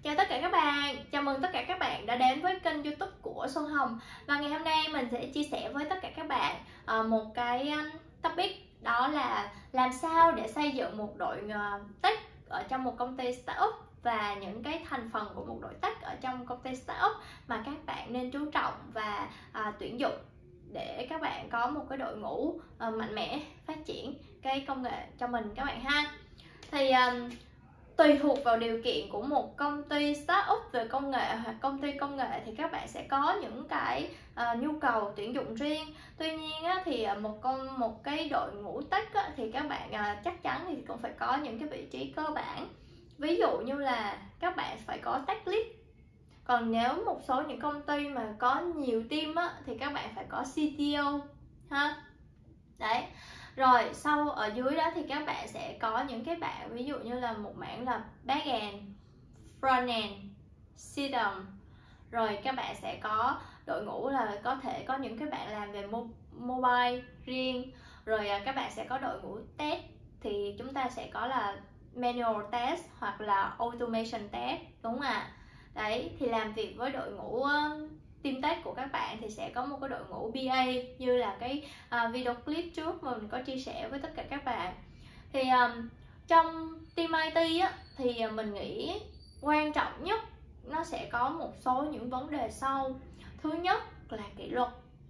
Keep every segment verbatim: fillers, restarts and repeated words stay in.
Chào tất cả các bạn, chào mừng tất cả các bạn đã đến với kênh YouTube của Xuân Hồng. Và ngày hôm nay mình sẽ chia sẻ với tất cả các bạn uh, một cái um, topic, đó là làm sao để xây dựng một đội uh, tech ở trong một công ty startup, và những cái thành phần của một đội tech ở trong công ty startup mà các bạn nên chú trọng và uh, tuyển dụng để các bạn có một cái đội ngũ uh, mạnh mẽ phát triển cái công nghệ cho mình các bạn ha. Thì um, tùy thuộc vào điều kiện của một công ty startup về công nghệ hoặc công ty công nghệ thì các bạn sẽ có những cái uh, nhu cầu tuyển dụng riêng. Tuy nhiên á, thì một con một cái đội ngũ tech á, thì các bạn uh, chắc chắn thì cũng phải có những cái vị trí cơ bản. Ví dụ như là các bạn phải có tech lead. Còn nếu một số những công ty mà có nhiều team á, thì các bạn phải có xê tê ô ha. Đấy. Rồi sau ở dưới đó thì các bạn sẽ có những cái bạn, ví dụ như là một mảng là backend, frontend, system. Rồi các bạn sẽ có đội ngũ là có thể có những cái bạn làm về mobile riêng. Rồi các bạn sẽ có đội ngũ test, thì chúng ta sẽ có là manual test hoặc là automation test, đúng không ạ? Đấy, thì làm việc với đội ngũ team tech của các bạn thì sẽ có một cái đội ngũ bê a, như là cái uh, video clip trước mà mình có chia sẻ với tất cả các bạn. Thì um, trong team i tê á, thì mình nghĩ quan trọng nhất nó sẽ có một số những vấn đề sau. Thứ nhất là kỷ luật.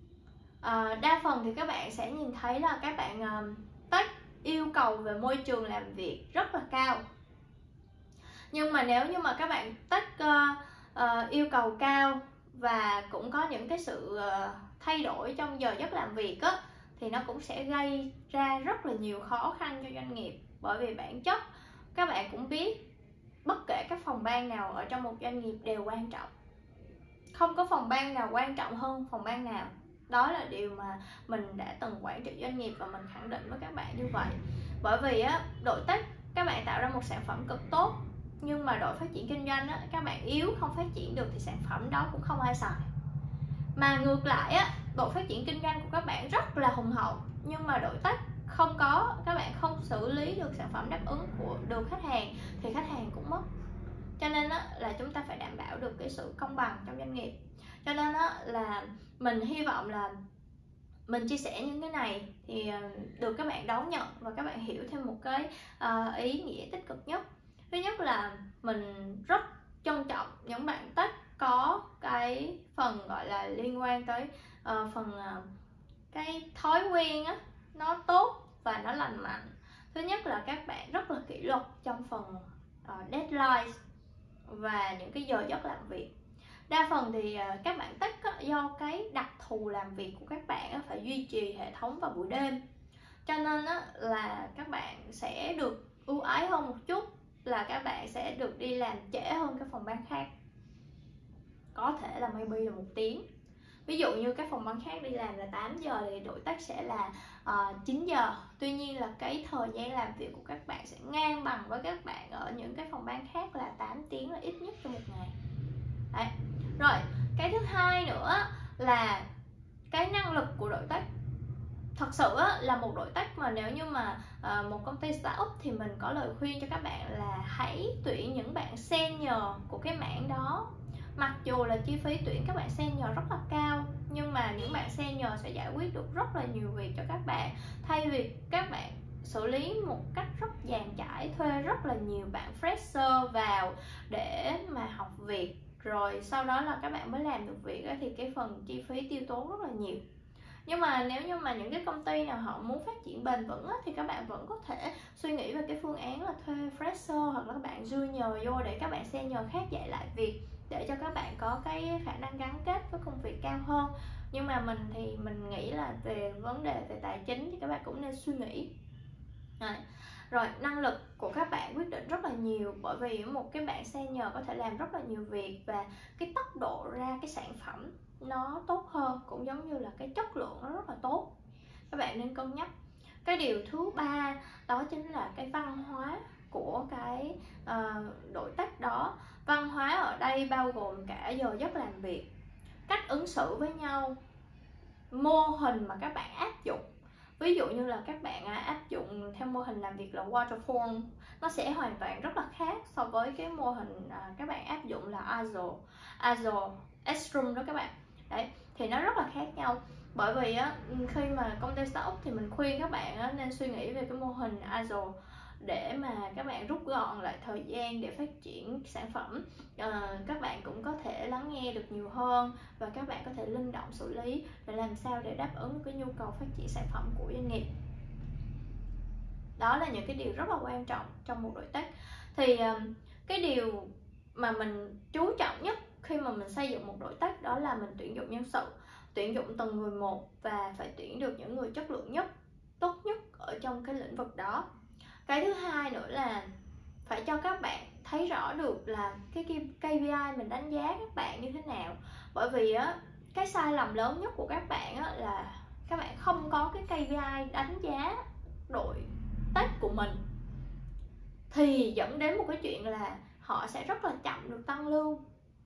Uh, đa phần thì các bạn sẽ nhìn thấy là các bạn um, tech yêu cầu về môi trường làm việc rất là cao. Nhưng mà nếu như mà các bạn tech uh, uh, yêu cầu cao và cũng có những cái sự uh, thay đổi trong giờ giấc làm việc á, thì nó cũng sẽ gây ra rất là nhiều khó khăn cho doanh nghiệp. Bởi vì bản chất các bạn cũng biết, bất kể các phòng ban nào ở trong một doanh nghiệp đều quan trọng, không có phòng ban nào quan trọng hơn phòng ban nào. Đó là điều mà mình đã từng quản trị doanh nghiệp và mình khẳng định với các bạn như vậy. Bởi vì á, đội tech các bạn tạo ra một sản phẩm cực tốt, nhưng mà đội phát triển kinh doanh á, các bạn yếu không phát triển được thì sản phẩm đó cũng không ai xài. Mà ngược lại á, đội phát triển kinh doanh của các bạn rất là hùng hậu, nhưng mà đội tech không có, các bạn không xử lý được sản phẩm đáp ứng của được khách hàng thì khách hàng cũng mất. Cho nên á, là chúng ta phải đảm bảo được cái sự công bằng trong doanh nghiệp. Cho nên á, là mình hy vọng là mình chia sẻ những cái này thì được các bạn đón nhận và các bạn hiểu thêm một cái uh, ý nghĩa tích cực nhất. Thứ nhất là mình rất trân trọng những bạn tech có cái phần gọi là liên quan tới uh, phần uh, cái thói quen á, nó tốt và nó lành mạnh. Thứ nhất là các bạn rất là kỷ luật trong phần uh, deadline và những cái giờ giấc làm việc. Đa phần thì uh, các bạn tech á, do cái đặc thù làm việc của các bạn á, phải duy trì hệ thống vào buổi đêm, cho nên á, là các bạn sẽ được ưu ái hơn một chút, là các bạn sẽ được đi làm trễ hơn các phòng ban khác, có thể là maybe là một tiếng. Ví dụ như các phòng ban khác đi làm là tám giờ thì đội tech sẽ là uh, chín giờ. Tuy nhiên là cái thời gian làm việc của các bạn sẽ ngang bằng với các bạn ở những cái phòng ban khác là tám tiếng là ít nhất trong một ngày. Đấy. Rồi, cái thứ hai nữa là cái năng lực của đội tech. Thật sự á, là một đội tech mà nếu như mà uh, một công ty startup thì mình có lời khuyên cho các bạn là hãy tuyển những bạn senior của cái mảng đó. Mặc dù là chi phí tuyển các bạn senior rất là cao, nhưng mà những bạn senior sẽ giải quyết được rất là nhiều việc cho các bạn, thay vì các bạn xử lý một cách rất dàn trải, thuê rất là nhiều bạn fresher vào để mà học việc, rồi sau đó là các bạn mới làm được việc á, thì cái phần chi phí tiêu tốn rất là nhiều. Nhưng mà nếu như mà những cái công ty nào họ muốn phát triển bền vững á, thì các bạn vẫn có thể suy nghĩ về cái phương án là thuê fresher hoặc là các bạn junior vô để các bạn senior khác dạy lại việc, để cho các bạn có cái khả năng gắn kết với công việc cao hơn. Nhưng mà mình thì mình nghĩ là về vấn đề về tài chính thì các bạn cũng nên suy nghĩ. Rồi, rồi năng lực của các bạn quyết định rất là nhiều, bởi vì một cái bạn senior có thể làm rất là nhiều việc và cái tốc độ ra cái sản phẩm nó tốt hơn, cũng giống như là cái chất lượng nó rất là tốt. Các bạn nên cân nhắc. Cái điều thứ ba đó chính là cái văn hóa của cái uh, đội tech đó. Văn hóa ở đây bao gồm cả giờ giấc làm việc, cách ứng xử với nhau, mô hình mà các bạn áp dụng, Ví dụ như là các bạn áp dụng theo mô hình làm việc là waterfall, nó sẽ hoàn toàn rất là khác so với cái mô hình các bạn áp dụng là Agile, Agile, Scrum đó các bạn. Đấy, thì nó rất là khác nhau. Bởi vì á, khi mà công ty startup thì mình khuyên các bạn á, nên suy nghĩ về cái mô hình Agile để mà các bạn rút gọn lại thời gian để phát triển sản phẩm. À, các bạn cũng có thể lắng nghe được nhiều hơn và các bạn có thể linh động xử lý để làm sao để đáp ứng cái nhu cầu phát triển sản phẩm của doanh nghiệp. Đó là những cái điều rất là quan trọng trong một đối tác. Thì cái điều mà mình chú trọng nhất khi mà mình xây dựng một đối tác đó là mình tuyển dụng nhân sự, tuyển dụng từng người một và phải tuyển được những người chất lượng nhất, tốt nhất ở trong cái lĩnh vực đó. Cái thứ hai nữa là phải cho các bạn thấy rõ được là cái K P I mình đánh giá các bạn như thế nào. Bởi vì á, cái sai lầm lớn nhất của các bạn á, là các bạn không có cái K P I đánh giá đội tác của mình, thì dẫn đến một cái chuyện là họ sẽ rất là chậm được tăng lương,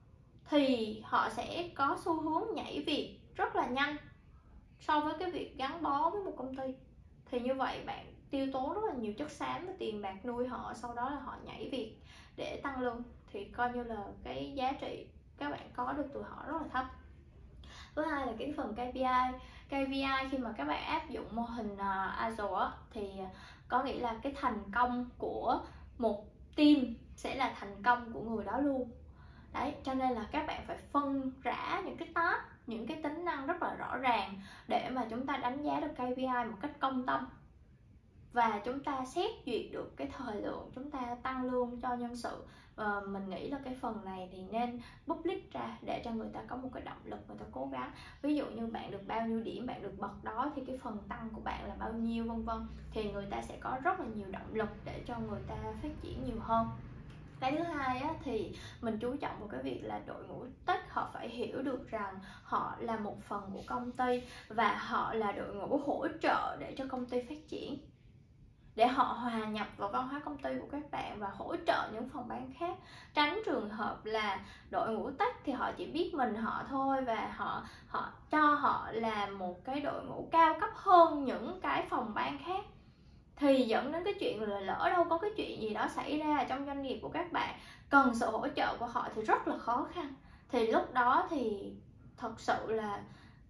thì họ sẽ có xu hướng nhảy việc rất là nhanh so với cái việc gắn bó với một công ty. Thì như vậy bạn tiêu tốn rất là nhiều chất xám và tiền bạc nuôi họ, sau đó là họ nhảy việc để tăng lương, thì coi như là cái giá trị các bạn có được từ họ rất là thấp. Thứ hai là cái phần K P I. K P I khi mà các bạn áp dụng mô hình uh, Agile thì có nghĩa là cái thành công của một team sẽ là thành công của người đó luôn. Đấy, cho nên là các bạn phải phân rã những cái task, những cái tính năng rất là rõ ràng để mà chúng ta đánh giá được K P I một cách công tâm, và chúng ta xét duyệt được cái thời lượng chúng ta tăng lương cho nhân sự. Và mình nghĩ là cái phần này thì nên public ra để cho người ta có một cái động lực, người ta cố gắng. Ví dụ như bạn được bao nhiêu điểm, bạn được bậc đó thì cái phần tăng của bạn là bao nhiêu, vân vân, thì người ta sẽ có rất là nhiều động lực để cho người ta phát triển nhiều hơn. Cái thứ hai á, thì mình chú trọng vào cái việc là đội ngũ tech họ phải hiểu được rằng họ là một phần của công ty và họ là đội ngũ hỗ trợ để cho công ty phát triển, để họ hòa nhập vào văn hóa công ty của các bạn và hỗ trợ những phòng ban khác. Tránh trường hợp là đội ngũ tech thì họ chỉ biết mình họ thôi, và họ họ cho họ làm một cái đội ngũ cao cấp hơn những cái phòng ban khác, thì dẫn đến cái chuyện là lỡ đâu có cái chuyện gì đó xảy ra trong doanh nghiệp của các bạn, cần sự hỗ trợ của họ thì rất là khó khăn. Thì lúc đó thì thật sự là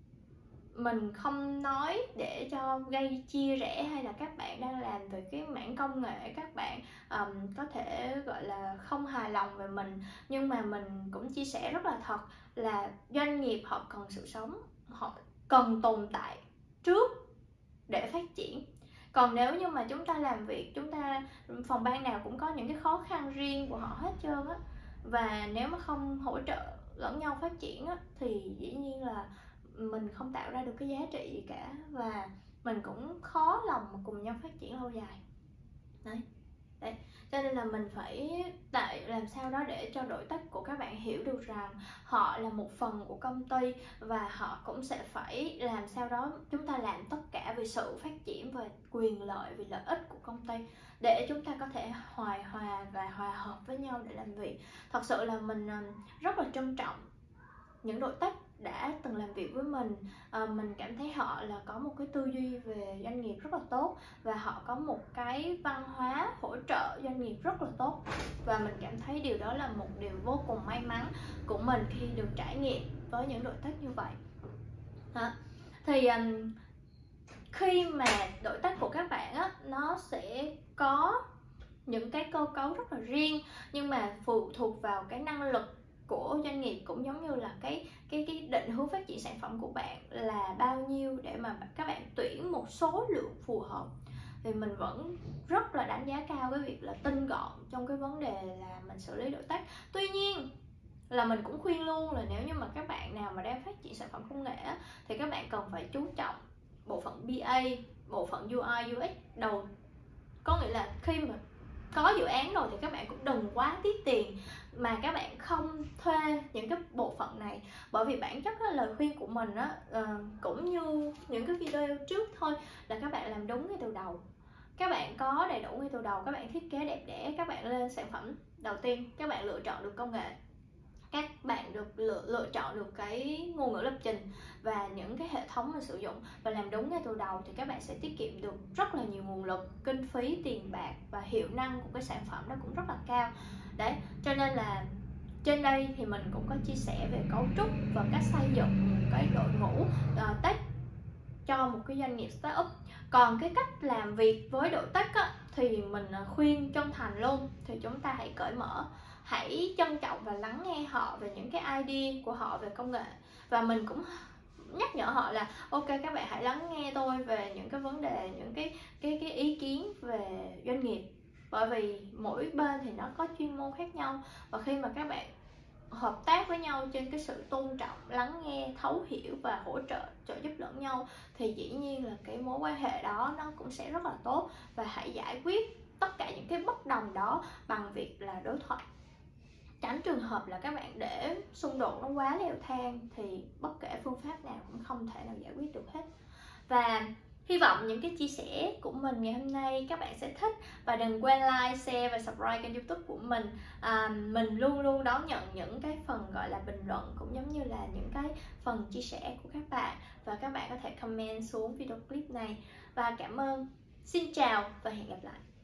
mình không nói để cho gây chia rẽ, hay là các bạn đang làm về cái mảng công nghệ các bạn um, có thể gọi là không hài lòng về mình, nhưng mà mình cũng chia sẻ rất là thật là doanh nghiệp họ cần sự sống, họ cần tồn tại trước để phát triển. Còn nếu như mà chúng ta làm việc, chúng ta phòng ban nào cũng có những cái khó khăn riêng của họ hết trơn á, và nếu mà không hỗ trợ lẫn nhau phát triển á, thì dĩ nhiên là mình không tạo ra được cái giá trị gì cả, và mình cũng khó lòng mà cùng nhau phát triển lâu dài. Đấy. Đấy. Cho nên là mình phải tại làm sao đó để cho đội tech của các bạn hiểu được rằng họ là một phần của công ty, và họ cũng sẽ phải làm sao đó chúng ta làm tất cả vì sự phát triển và quyền lợi, vì lợi ích của công ty, để chúng ta có thể hòa hòa và hòa hợp với nhau để làm việc. Thật sự là mình rất là trân trọng những đội tech đã từng làm việc với mình. à, mình cảm thấy họ là có một cái tư duy về doanh nghiệp rất là tốt, và họ có một cái văn hóa hỗ trợ doanh nghiệp rất là tốt, và mình cảm thấy điều đó là một điều vô cùng may mắn của mình khi được trải nghiệm với những đội tech như vậy. à, thì um, khi mà đội tech của các bạn á, nó sẽ có những cái cơ cấu rất là riêng, nhưng mà phụ thuộc vào cái năng lực của doanh nghiệp, cũng giống như là cái cái cái định hướng phát triển sản phẩm của bạn là bao nhiêu để mà các bạn tuyển một số lượng phù hợp. Thì mình vẫn rất là đánh giá cao cái việc là tinh gọn trong cái vấn đề là mình xử lý đội tech. Tuy nhiên là mình cũng khuyên luôn là nếu như mà các bạn nào mà đang phát triển sản phẩm công nghệ thì các bạn cần phải chú trọng bộ phận B A, bộ phận U I U X đầu. Có nghĩa là khi mà có dự án rồi thì các bạn cũng đừng quá tiết tiền mà các bạn không thuê những cái bộ phận này. Bởi vì bản chất á, lời khuyên của mình á, uh, cũng như những cái video trước thôi, là các bạn làm đúng ngay từ đầu. Các bạn có đầy đủ ngay từ đầu, các bạn thiết kế đẹp đẽ, các bạn lên sản phẩm đầu tiên, các bạn lựa chọn được công nghệ, các bạn được lựa, lựa chọn được cái ngôn ngữ lập trình và những cái hệ thống mà sử dụng và làm đúng ngay từ đầu, thì các bạn sẽ tiết kiệm được rất là nhiều nguồn lực, kinh phí, tiền bạc, và hiệu năng của cái sản phẩm nó cũng rất là cao. Đấy, cho nên là trên đây thì mình cũng có chia sẻ về cấu trúc và cách xây dựng một cái đội ngũ uh, tech cho một cái doanh nghiệp startup. Còn cái cách làm việc với đội tech á, thì mình khuyên chân thành luôn, thì chúng ta hãy cởi mở, hãy trân trọng và lắng nghe họ về những cái idea của họ về công nghệ. Và mình cũng nhắc nhở họ là ok, các bạn hãy lắng nghe tôi về những cái vấn đề, những cái cái cái ý kiến về doanh nghiệp, bởi vì mỗi bên thì nó có chuyên môn khác nhau, và khi mà các bạn hợp tác với nhau trên cái sự tôn trọng, lắng nghe, thấu hiểu và hỗ trợ trợ giúp lẫn nhau, thì dĩ nhiên là cái mối quan hệ đó nó cũng sẽ rất là tốt. Và hãy giải quyết tất cả những cái bất đồng đó bằng việc là đối thoại, tránh trường hợp là các bạn để xung đột nó quá leo thang, thì bất kể phương pháp nào cũng không thể nào giải quyết được hết. Và hy vọng những cái chia sẻ của mình ngày hôm nay các bạn sẽ thích, và đừng quên like, share và subscribe kênh YouTube của mình. à, Mình luôn luôn đón nhận những cái phần gọi là bình luận, cũng giống như là những cái phần chia sẻ của các bạn, và các bạn có thể comment xuống video clip này. Và cảm ơn, xin chào và hẹn gặp lại.